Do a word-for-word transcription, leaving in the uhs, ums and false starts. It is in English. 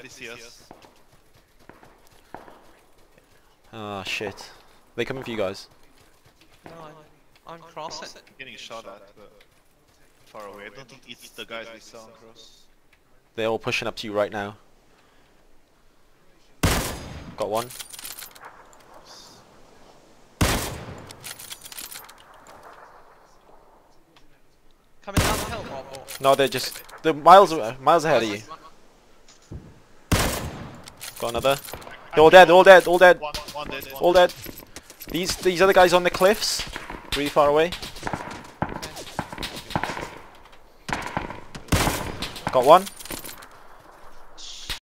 they see us. Ah, shit. They coming for you guys. No, I'm, I'm crossing. I'm getting shot at, but far away. I don't think it's the guys we saw on cross. They're all pushing up to you right now. Got one. Coming down the hill, Rob. Or... No, they're just they're miles away, miles ahead of you. Got another. They're all dead. They're all dead. All dead. One, one dead, one All dead. These these other guys on the cliffs, really far away. Got one.